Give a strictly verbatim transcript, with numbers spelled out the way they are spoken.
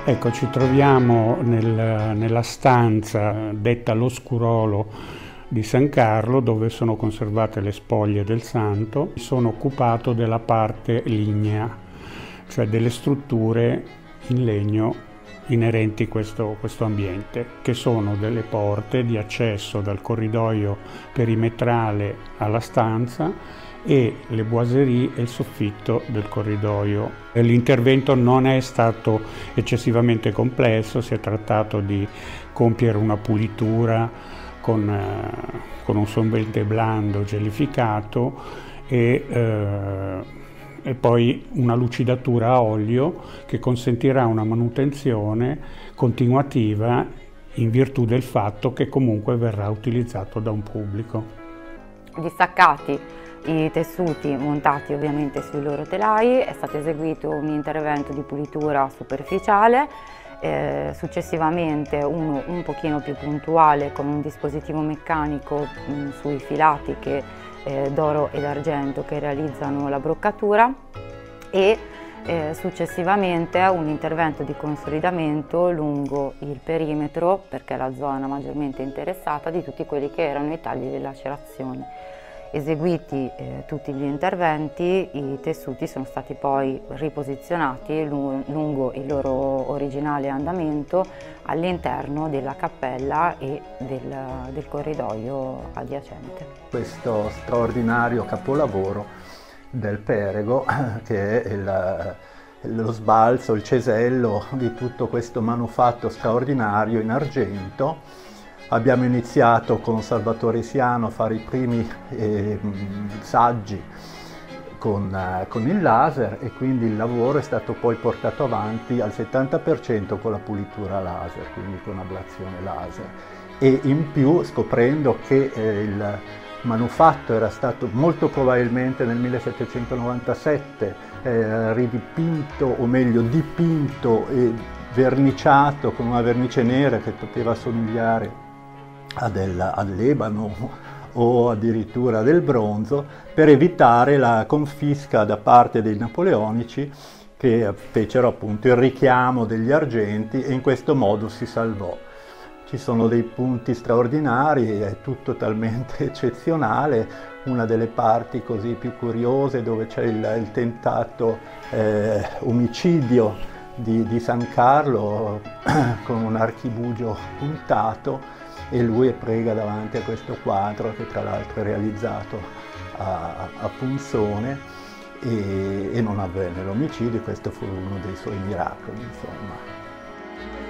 Ecco, ci troviamo nel, nella stanza detta l'Oscurolo di San Carlo, dove sono conservate le spoglie del santo. Sono occupato della parte lignea, cioè delle strutture in legno inerenti a questo, questo ambiente, che sono delle porte di accesso dal corridoio perimetrale alla stanza e le boiserie e il soffitto del corridoio. L'intervento non è stato eccessivamente complesso, si è trattato di compiere una pulitura con, eh, con un solvente blando gelificato e, eh, e poi una lucidatura a olio che consentirà una manutenzione continuativa in virtù del fatto che comunque verrà utilizzato da un pubblico. Distaccati i tessuti montati ovviamente sui loro telai, è stato eseguito un intervento di pulitura superficiale, eh, successivamente uno un pochino più puntuale con un dispositivo meccanico mh, sui filati eh, d'oro ed argento che realizzano la broccatura e eh, successivamente un intervento di consolidamento lungo il perimetro, perché è la zona maggiormente interessata, di tutti quelli che erano i tagli di lacerazione. Eseguiti eh, tutti gli interventi, i tessuti sono stati poi riposizionati lungo il loro originale andamento all'interno della cappella e del, del corridoio adiacente. Questo straordinario capolavoro del Perego, che è il, lo sbalzo, il cesello di tutto questo manufatto straordinario in argento. Abbiamo iniziato con Salvatore Siano a fare i primi eh, saggi con, eh, con il laser, e quindi il lavoro è stato poi portato avanti al settanta per cento con la pulitura laser, quindi con ablazione laser. E in più, scoprendo che eh, il manufatto era stato molto probabilmente nel millesettecentonovantasette eh, ridipinto, o meglio dipinto e verniciato con una vernice nera che poteva somigliare all'ebano o addirittura del bronzo, per evitare la confisca da parte dei napoleonici, che fecero appunto il richiamo degli argenti, e in questo modo si salvò. Ci sono dei punti straordinari, è tutto talmente eccezionale. Una delle parti così più curiose, dove c'è il, il tentato eh, omicidio di, di San Carlo con un archibugio puntato, e lui prega davanti a questo quadro, che tra l'altro è realizzato a, a punzone, e, e non avvenne l'omicidio. Questo fu uno dei suoi miracoli, insomma.